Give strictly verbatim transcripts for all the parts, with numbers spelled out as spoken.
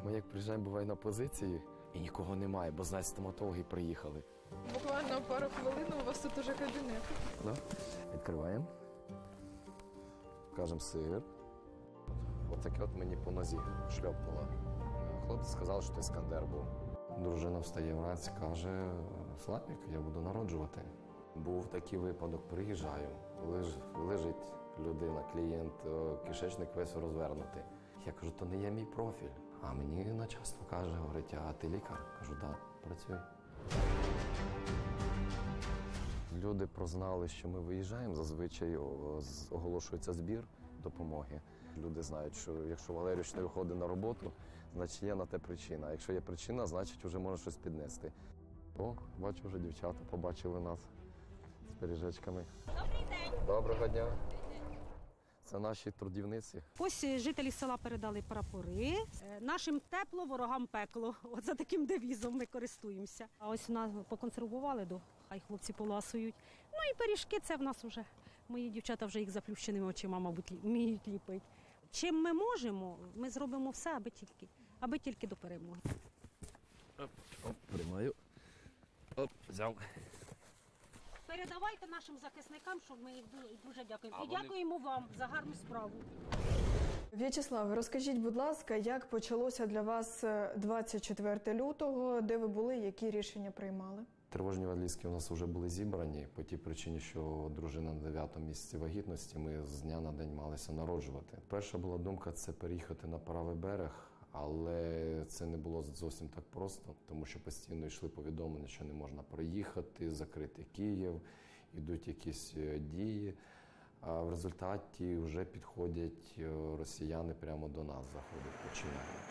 Ми як приїжджаємо, буває, на позиції, і нікого немає, бо, знають, стоматологи приїхали. Буквально пару хвилин, у вас тут уже кабінет. Да? Відкриваємо. Кажемо сир. Ось таке от мені по нозі шльопнуло. Хлопці сказали, що це Іскандер був. Дружина встає вранці, каже: Славік, я буду народжувати. Був такий випадок, приїжджаю, леж, лежить людина, клієнт, кишечник весь розвернутий. Я кажу, то не є мій профіль. А мені начальство каже, говорить, а ти лікар? Кажу, так, да, працюй. Люди прознали, що ми виїжджаємо, зазвичай оголошується збір допомоги. Люди знають, що якщо Валерійович не виходить на роботу, значить є на те причина. А якщо є причина, значить вже можна щось піднести. О, бачу, вже дівчата побачили нас з пиріжечками. Добрий день! Доброго дня! Це наші трудівниці. Ось жителі села передали прапори. Нашим тепло, ворогам пекло. От за таким девізом ми користуємося. А ось нас поконсервували, до хай хлопці поласують. Ну і пиріжки це в нас вже. Мої дівчата вже їх заплющеними очима, мабуть, вміють ліпити. Чим ми можемо, ми зробимо все, аби тільки, аби тільки до перемоги. Оп, оп, приймаю. Оп, взяв. Передавайте нашим захисникам, щоб ми їх дуже дякуємо. А І вони... дякуємо вам за гарну справу. В'ячеслав, розкажіть, будь ласка, як почалося для вас двадцять четвертого лютого, де ви були, які рішення приймали? Тривожні валізки у нас вже були зібрані по тій причині, що дружина на дев'ятому місяці вагітності, ми з дня на день малися народжувати. Перша була думка – це переїхати на правий берег, але це не було зовсім так просто, тому що постійно йшли повідомлення, що не можна проїхати, закрити Київ, йдуть якісь дії. А в результаті вже підходять росіяни прямо до нас, заходять, починають.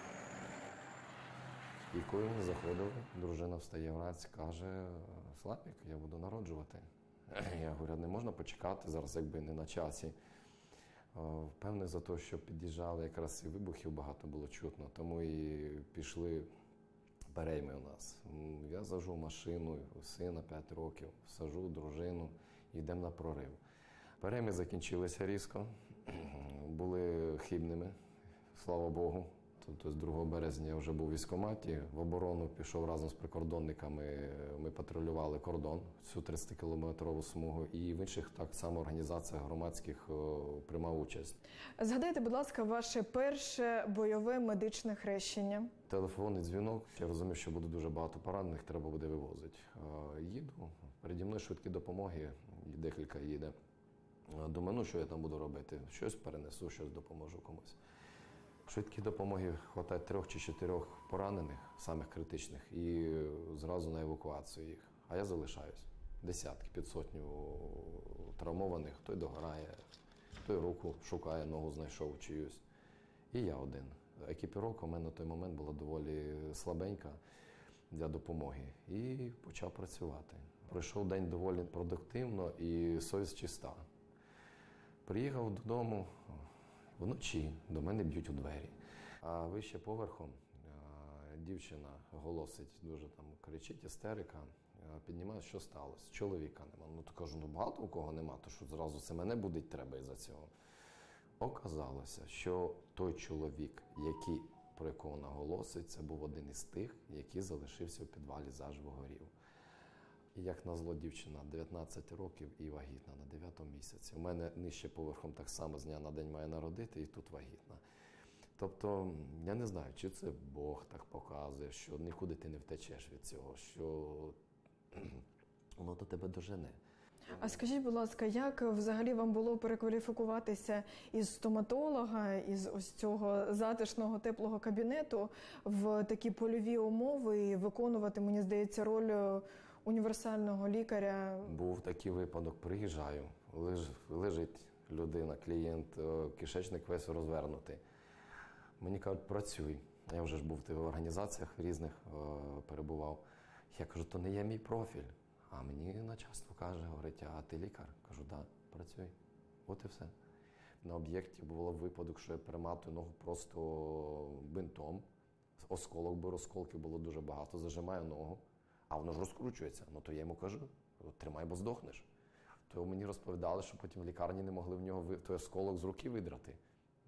І коли вони заходили, дружина встає вранці, каже: Славік, я буду народжувати. Я говорю, не можна почекати, зараз якби не на часі. Впевнений за те, що під'їжджали, якраз і вибухів багато було чутно, тому і пішли перейми у нас. Я сажу машину, сина п'ять років, сажу дружину, йдемо на прорив. Перейми закінчилися різко, були хибними, слава Богу. Тобто з другого березня я вже був у військкоматі, в оборону пішов разом з прикордонниками, ми патрулювали кордон, цю тридцятикілометрову смугу, і в інших так само організаціях громадських приймав участь. Згадайте, будь ласка, ваше перше бойове медичне хрещення. Телефонний дзвінок, я розумів, що буде дуже багато поранених, треба буде вивозити. Їду, переді мною швидкі допомоги, декілька їде. Думаю, ну що я там буду робити? Щось перенесу, щось допоможу комусь. Швидкі допомоги хватає трьох чи чотирьох поранених, самих критичних, і зразу на евакуацію їх. А я залишаюсь. Десятки, під сотню травмованих, той догорає, той руку шукає, ногу знайшов чиюсь. І я один. Екіпіровка у мене на той момент була доволі слабенька для допомоги. І почав працювати. Пройшов день доволі продуктивно і совість чиста. Приїхав додому. Вночі до мене б'ють у двері. А вище поверхом дівчина голосить, дуже там кричить, істерика, піднімає, що сталося. Чоловіка нема. Ну, то кажу, ну багато у кого нема, то що зразу це мене будить треба із-за цього. Оказалося, що той чоловік, який, про якого вона голосить, це був один із тих, який залишився в підвалі, заживо горів. І як назло, дівчина дев'ятнадцять років і вагітна на дев'ятому місяці. У мене нижче поверхом так само з дня на день має народити, і тут вагітна. Тобто, я не знаю, чи це Бог так показує, що нікуди ти не втечеш від цього, що воно до тебе дожене. А скажіть, будь ласка, як взагалі вам було перекваліфікуватися із стоматолога, із ось цього затишного теплого кабінету в такі польові умови і виконувати, мені здається, роль універсального лікаря? Був такий випадок, приїжджаю, леж, лежить людина, клієнт, кишечник весь розвернутий. Мені кажуть, працюй. Я вже ж був в тих організаціях різних, перебував. Я кажу, то не є мій профіль. А мені начальство каже, говорить, а ти лікар? Кажу, так, да, працюй. От і все. На об'єкті було випадок, що я перематую ногу просто бинтом. Осколок, бо розколків було дуже багато, зажимаю ногу. А воно ж розкручується. Ну то я йому кажу, тримай, бо здохнеш. То мені розповідали, що потім в лікарні не могли в нього той осколок з руки видрати.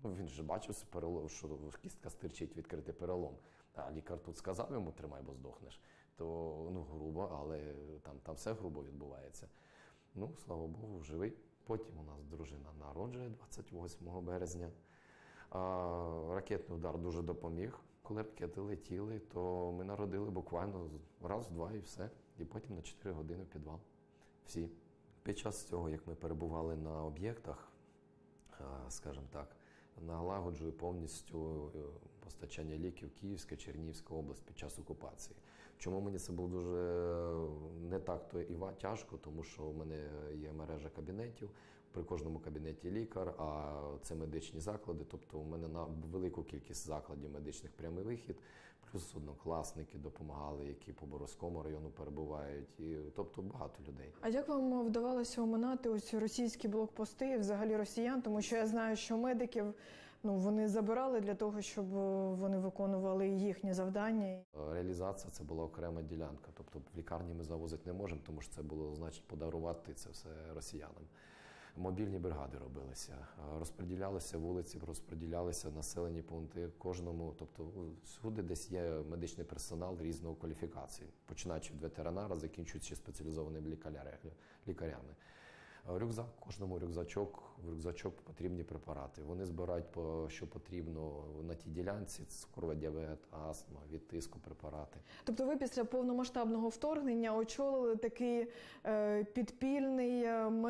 Ну, він же бачив, перелом, що кістка стирчить, відкритий перелом. А лікар тут сказав йому, тримай, бо здохнеш. То, ну, грубо, але там, там все грубо відбувається. Ну, слава Богу, живий. Потім у нас дружина народжує двадцять восьмого березня. А, ракетний удар дуже допоміг. Коли ракети летіли, то ми народили буквально раз, два і все. І потім на чотири години в підвал. Всі. Під час цього, як ми перебували на об'єктах, скажімо так, налагоджую повністю постачання ліків Київська, Чернігівська область під час окупації. Чому мені це було дуже не так то і тяжко, тому що в мене є мережа кабінетів, при кожному кабінеті лікар, а це медичні заклади, тобто у мене на велику кількість закладів медичних прямий вихід, плюс однокласники допомагали, які по Боровському району перебувають, і, тобто багато людей. А як вам вдавалося оминати ось російські блокпости і взагалі росіян? Тому що я знаю, що медиків, ну, вони забирали для того, щоб вони виконували їхні завдання. Реалізація – це була окрема ділянка, тобто в лікарні ми завозити не можемо, тому що це було, значить, подарувати це все росіянам. Мобільні бригади робилися, розподілялися вулиці, розподілялися населені пункти кожному, тобто всюди десь є медичний персонал різної кваліфікації, починаючи від ветеринара, закінчуючи спеціалізованими лікарями. Рюкзак, кожному рюкзачок, в рюкзачок потрібні препарати. Вони збирають, що потрібно на тій ділянці: цукровий діабет, астма, від тиску препарати. Тобто ви після повномасштабного вторгнення очолили такий е, підпільний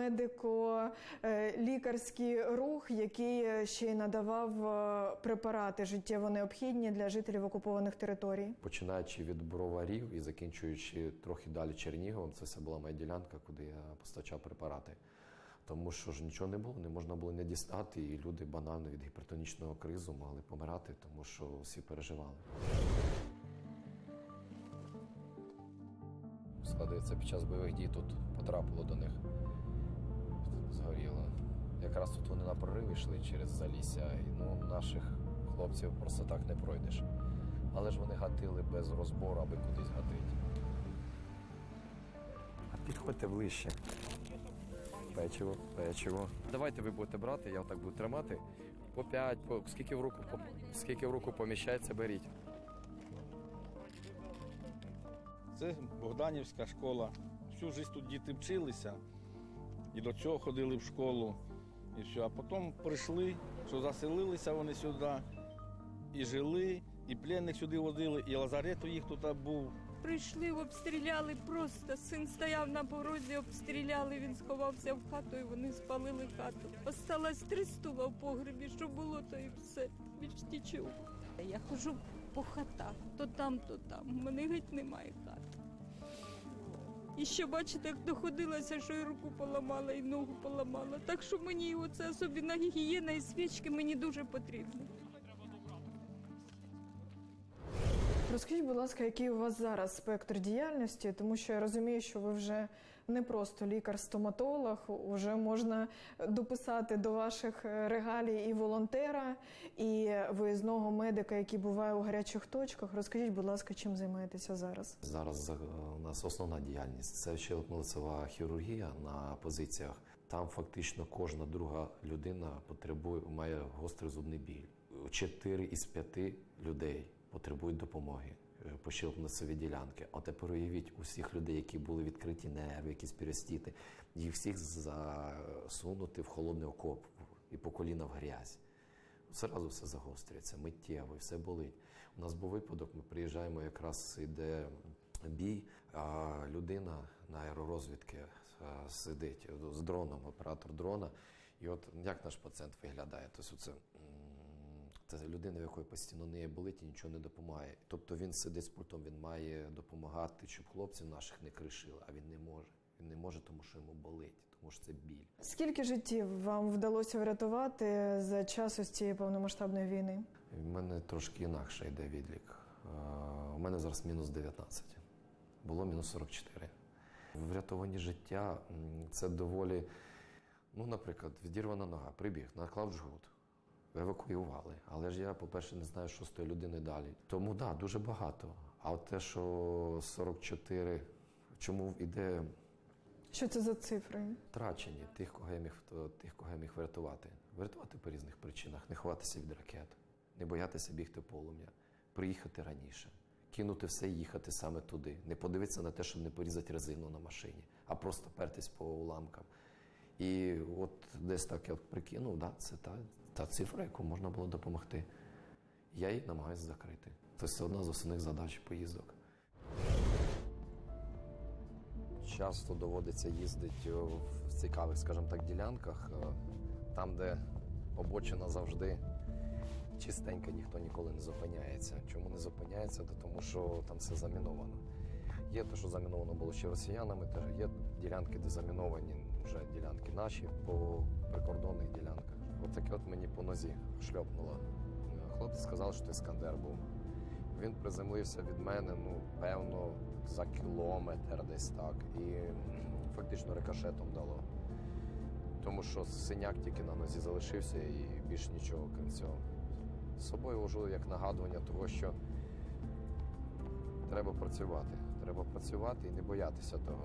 медико-лікарський рух, який ще й надавав е, препарати життєво необхідні для жителів окупованих територій? Починаючи від Броварів і закінчуючи трохи далі Черніговом, це все була моя ділянка, куди я постачав препарати. Тому що ж нічого не було, не можна було не дістати, і люди банально від гіпертонічного кризу могли помирати, тому що всі переживали. Складається, під час бойових дій тут потрапило до них, згоріло. Якраз тут вони на прорив йшли через Залісся, і ну, наших хлопців просто так не пройдеш. Але ж вони гатили без розбору, аби кудись гатити. А підходьте ближче. Печиво, печиво. Давайте ви будете брати, я отак буду тримати. По п'ять, по скільки в руку, по скільки в руку поміщається, беріть. Це Богданівська школа. Всю життя тут діти вчилися і до цього ходили в школу. І все. А потім прийшли, що заселилися вони сюди, і жили, і пленних сюди водили, і лазарет у їх тут був. Прийшли, обстріляли просто. Син стояв на порозі, обстріляли, він сховався в хату і вони спалили хату. Осталось три стула в погребі, що було, то і все. Більш нічого. Я ходжу по хатах, то там, то там. У мене геть немає хати. І ще, бачите, як доходилося, що і руку поламала, і ногу поламала. Так що мені оце особливо гігієна і свічки мені дуже потрібно. Розкажіть, будь ласка, який у вас зараз спектр діяльності, тому що я розумію, що ви вже не просто лікар-стоматолог, вже можна дописати до ваших регалій і волонтера, і виїзного медика, який буває у гарячих точках. Розкажіть, будь ласка, чим займаєтеся зараз? Зараз у нас основна діяльність – це щелепно-лицева хірургія на позиціях. Там фактично кожна друга людина потребує, має гострий зубний біль. Чотири із п'яти людей потребують допомоги по щелепно-лицевій ділянки. А тепер уявіть усіх людей, які були відкриті нерви, якісь перистити, їх всіх засунути в холодний окоп і по коліна в грязь. Зразу все загострюється, миттєво, і все болить. У нас був випадок, ми приїжджаємо, якраз іде бій, а людина на аеророзвідки сидить з дроном, оператор дрона. І от як наш пацієнт виглядає? Тобто це Це людина, в якої постійно неї болить і нічого не допомагає. Тобто він сидить з пультом, він має допомагати, щоб хлопців наших не кришили, а він не може. Він не може, тому що йому болить, тому що це біль. Скільки життів вам вдалося врятувати за час ось цієї повномасштабної війни? У мене трошки інакше йде відлік. У мене зараз мінус дев'ятнадцять. Було мінус сорок чотири. Врятовані життя – це доволі, ну, наприклад, відірвана нога, прибіг, наклав жгут. Евакуювали. Але ж я, по-перше, не знаю, що з тої людини далі. Тому, так, да, дуже багато. А от те, що сорок чотири, чому йде Що це за цифри? Втрачені тих, кого я міг, тих, кого я міг врятувати. Врятувати по різних причинах, не ховатися від ракет, не боятися бігти в полум'я, приїхати раніше, кинути все і їхати саме туди, не подивитися на те, щоб не порізати резину на машині, а просто пертись по уламкам. І от десь так я прикинув, да, це та, та цифра, яку можна було допомогти. Я її намагаюся закрити. Це одна з основних задач поїздок. Часто доводиться їздити в цікавих, скажімо так, ділянках, там, де обочина завжди чистенька, ніхто ніколи не зупиняється. Чому не зупиняється? Тому що там все заміновано. Є те, що заміновано було ще росіянами, теж є ділянки, де заміновані вже ділянки наші по прикордонних ділянках. От таке от мені по нозі шльопнуло. Хлопці сказали, що іскандер був. Він приземлився від мене, ну, певно, за кілометр десь так. І фактично рикошетом дало. Тому що синяк тільки на нозі залишився і більш нічого, крім цього. З собою вожу як нагадування того, що треба працювати. Треба працювати і не боятися того.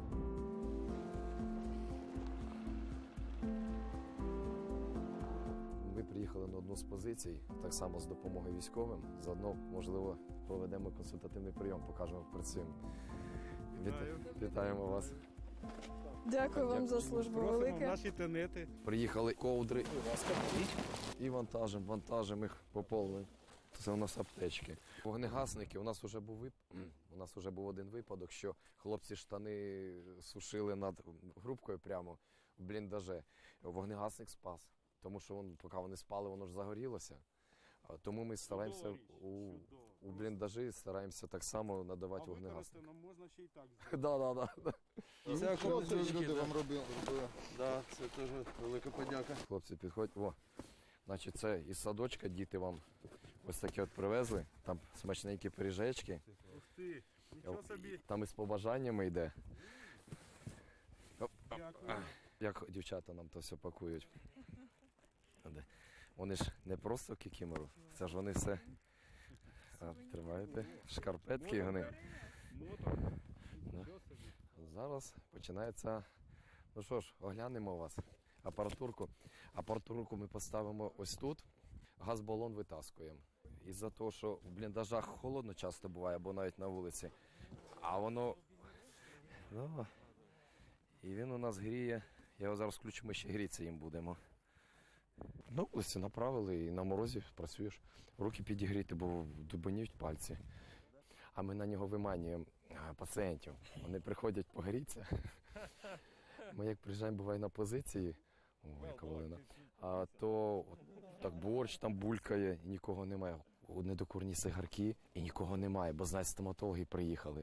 Ми приїхали на одну з позицій, так само з допомогою військовим. Заодно, можливо, проведемо консультативний прийом, покажемо, як працюємо. Віт... Вітаємо вас. Дякую вам за службу Просимо велике. наші тенети. Приїхали ковдри і вантажем, вантажем їх по повній. Це у нас аптечки. Вогнегасники, у нас вже був вип... у нас вже був один випадок, що хлопці штани сушили над грубкою прямо в бліндаже. Вогнегасник спас, тому що він, поки вони спали, воно ж загорілося. Тому ми стараємося у, у бліндажі стараємося так само надавати А вогнегасник. використати нам можна ще й так. Да, да, да. Це колись люди вам робили. Да, це теж велика подяка. Хлопці, підходять. О, значить, це із садочка діти вам ось такі от привезли. Там смачненькі пиріжечки. Ух ти, нічого собі. Там із побажаннями йде. Оп, оп. Дякую. Як дівчата нам то все пакують. Вони ж не просто кікімору, це ж вони все. А, тримаєте? Шкарпетки вони. Мото. Да. Нічого собі. Зараз починається. Ну що ж, оглянемо вас. Апаратурку. Апаратурку ми поставимо ось тут. Газбалон витаскуємо. Із-за того, що в бліндажах холодно часто буває, або навіть на вулиці. А воно. Да. І він у нас гріє. Я його зараз включу, ми ще гріться їм будемо. На вулиці направили і на морозі працюєш. Руки підігріти, бо дубаніють пальці. А ми на нього виманюємо пацієнтів. Вони приходять погрітися. Ми як приїжджаємо, буває на позиції, о, яка волина, а то так борщ там булькає, і нікого немає. Недокурні сигарки, і нікого немає, бо знають, стоматологи приїхали.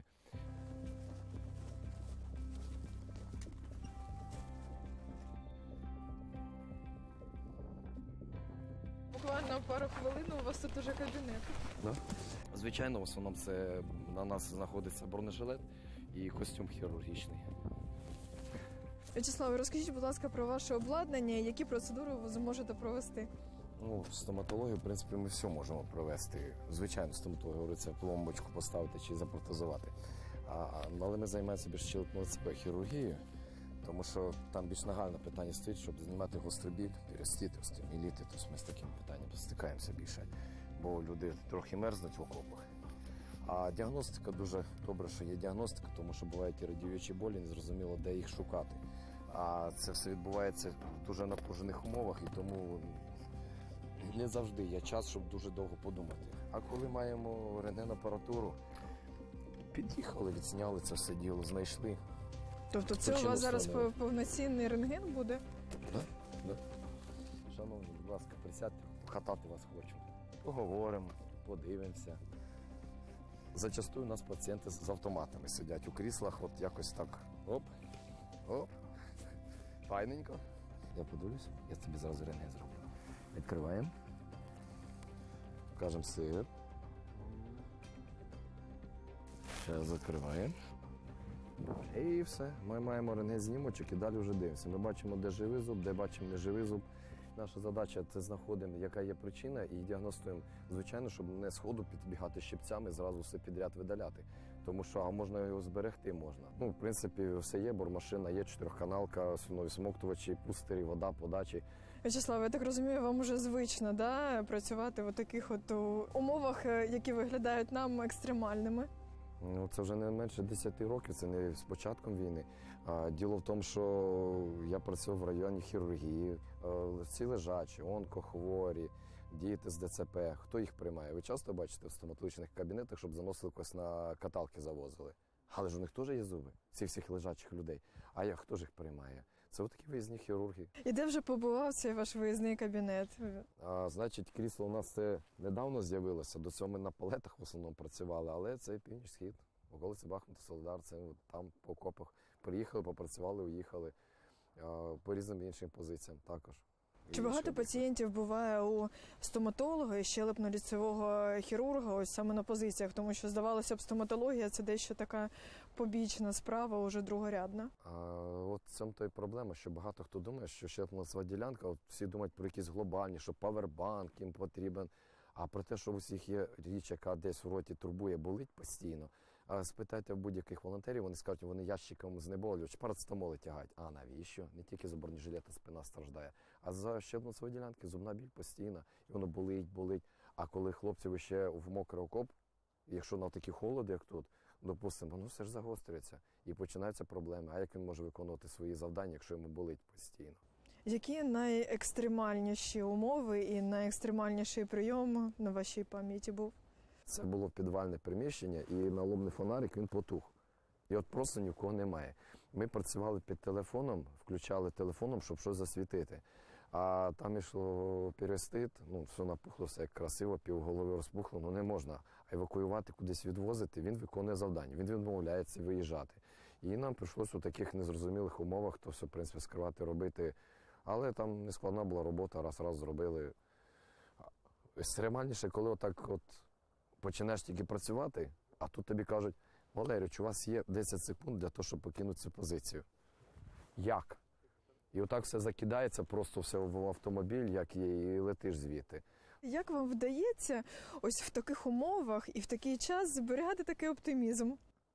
Буквально пару хвилин у вас тут уже кабінет. Да? Звичайно, в основному це на нас знаходиться бронежилет і костюм хірургічний. В'ячеславе, розкажіть, будь ласка, про ваше обладнання, які процедури ви зможете провести? Ну, в стоматології, в принципі, ми все можемо провести. Звичайно, стоматологія говорить, це пломбочку поставити чи запротезувати. А, але ми займаємося більш щелепно-лицевою хірургією, тому що там більш нагальне питання стоїть, щоб знімати гострий біль, перестити, остеоміліти. Тобто ми з таким питанням стикаємося більше, бо люди трохи мерзнуть в окопах. А діагностика дуже добре, що є діагностика, тому що бувають і радіюючі болі, незрозуміло, де їх шукати. А це все відбувається в дуже напружених умовах, і тому не завжди є час, щоб дуже довго подумати. А коли маємо рентген-апаратуру, під'їхали, відсняли це все діло, знайшли. Тобто це у Причину вас зараз встановили. повноцінний рентген буде? Да, да. Шановні, будь ласка, присядьте, покатати вас хочу. Поговоримо, подивимося. Зачастую у нас пацієнти з автоматами сидять у кріслах, от якось так. Оп, оп. Файненько. Я подивлюсь, я тобі зараз рентген зроблю. Відкриваємо. Кажемо сир. Зараз закриваємо. І все. Ми маємо рентген-знімочок і далі вже дивимося. Ми бачимо, де живий зуб, де бачимо неживий зуб. Наша задача – це знаходимо, яка є причина, і діагностуємо. Звичайно, щоб не з ходу підбігати щипцями, зразу все підряд видаляти. Тому що а можна його зберегти можна. Ну, в принципі, все є, бормашина є, чотирьохканалка, нові смоктувачі, пустері, вода, подачі. В'ячеслав, я так розумію, вам уже звично, да, працювати в таких от у, умовах, е, які виглядають нам екстремальними. Ну, це вже не менше десяти років, це не з початком війни. А, діло в тому, що я працював в районі хірургії, е, всі лежачі, онкохворі, діти з ДЦП. Хто їх приймає? Ви часто бачите в стоматологічних кабінетах, щоб заносили когось на каталки завозили. Але ж у них теж є зуби, цих всіх лежачих людей. А я, хто ж їх приймає? Це отакі виїзні хірурги. І де вже побував цей ваш виїзний кабінет? А, значить, крісло у нас це недавно з'явилося. До цього ми на палетах в основному працювали, але це північ-схід, околиці Бахмута, Солидар, це от там по окопах. Приїхали, попрацювали, уїхали. А, по різним іншим позиціям також. Чи І багато ще- пацієнтів буває у стоматолога і щелепно-ліцевого хірурга ось саме на позиціях? Тому що, здавалося б, стоматологія – це дещо така побічна справа, уже другорядна. А, от в цьому то і проблема, що багато хто думає, що щелепно-лицева ділянка, от всі думають про якісь глобальні, що павербанк їм потрібен, а про те, що у всіх є річ, яка десь в роті турбує, болить постійно. А спитайте в будь-яких волонтерів, вони скажуть, вони ящиком знеболювач, парацетамоли тягають. А навіщо? Не тільки за бронежилета спина страждає, а за щелепно-лицевої ділянки зубна біль постійна, і воно болить, болить. А коли хлопців ще в мокрий окоп, якщо на такі холоди, як тут, допустимо, воно все ж загострюється і починаються проблеми. А як він може виконувати свої завдання, якщо йому болить постійно? Які найекстремальніші умови і найекстремальніший прийом на вашій пам'яті був? Це було підвальне приміщення, і налобний фонарик він потух. І от просто ні в кого немає. Ми працювали під телефоном, включали телефоном, щоб щось засвітити. А там йшло перестит, ну все напухло, все як красиво, півголови розпухло, ну не можна евакуювати, кудись відвозити, він виконує завдання, він відмовляється виїжджати. І нам прийшлося у таких незрозумілих умовах то все, в принципі, скривати, робити. Але там нескладна була робота, раз-раз зробили. Екстремальніше, коли отак от починаєш тільки працювати, а тут тобі кажуть: Валерійович, у вас є десять секунд для того, щоб покинути цю позицію. Як? І отак все закидається, просто все в автомобіль, як є, і летиш звідти. Як вам вдається ось в таких умовах і в такий час зберігати такий оптимізм?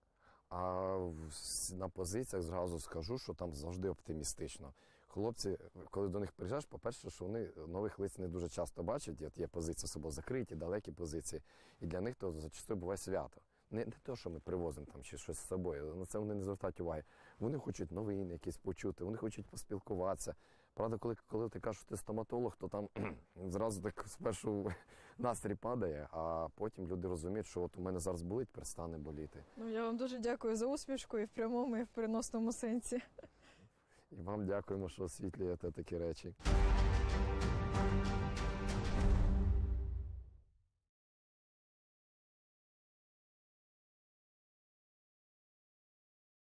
А в- на позиціях зразу скажу, що там завжди оптимістично. Хлопці, коли до них приїжджаєш, по-перше, що вони нових лиць не дуже часто бачать, от є позиції особливо закриті, далекі позиції, і для них то зачастую буває свято. Не, не те, що ми привозимо там чи щось з собою, на це вони не звертають уваги. Вони хочуть новини якісь почути, вони хочуть поспілкуватися. Правда, коли, коли ти кажеш, що ти стоматолог, то там зразу так спершу настрій падає, а потім люди розуміють, що от у мене зараз болить, перестане боліти. Ну, я вам дуже дякую за усмішку і в прямому, і в переносному сенсі. І вам дякуємо, що освітлюєте такі речі.